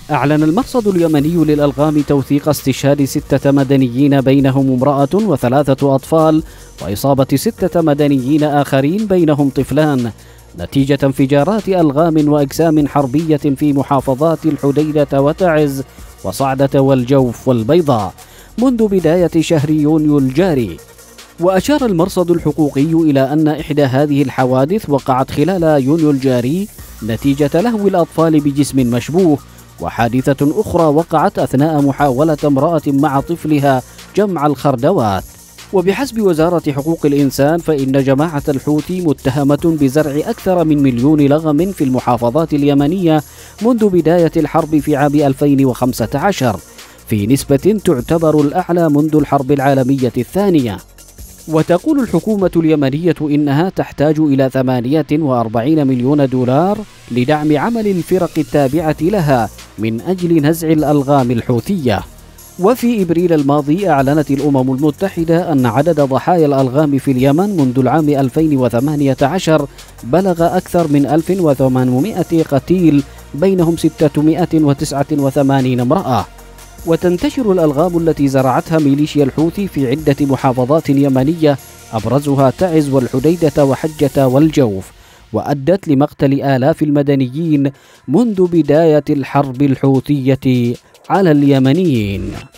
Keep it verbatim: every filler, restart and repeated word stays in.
أعلن المرصد اليمني للألغام توثيق استشهاد ستة مدنيين بينهم امرأة وثلاثة أطفال، وإصابة ستة مدنيين آخرين بينهم طفلان، نتيجة انفجارات ألغام وأجسام حربية في محافظات الحديدة وتعز وصعدة والجوف والبيضاء منذ بداية شهر يونيو الجاري. وأشار المرصد الحقوقي إلى أن إحدى هذه الحوادث وقعت خلال يونيو الجاري نتيجة لهو الأطفال بجسم مشبوه، وحادثة أخرى وقعت أثناء محاولة امرأة مع طفلها جمع الخردوات. وبحسب وزارة حقوق الإنسان فإن جماعة الحوثي متهمة بزرع أكثر من مليون لغم في المحافظات اليمنية منذ بداية الحرب في عام ألفين وخمسة عشر في نسبة تعتبر الأعلى منذ الحرب العالمية الثانية. وتقول الحكومة اليمنية إنها تحتاج إلى ثمانية وأربعين مليون دولار لدعم عمل الفرق التابعة لها من أجل نزع الألغام الحوثية. وفي إبريل الماضي أعلنت الأمم المتحدة أن عدد ضحايا الألغام في اليمن منذ العام ألفين وثمانية عشر بلغ أكثر من ألف وثمانمائة قتيل، بينهم ستمائة وتسعة وثمانين امرأة. وتنتشر الألغام التي زرعتها ميليشيا الحوثي في عدة محافظات يمنية أبرزها تعز والحديدة وحجة والجوف، وأدت لمقتل آلاف المدنيين منذ بداية الحرب الحوثية على اليمنيين.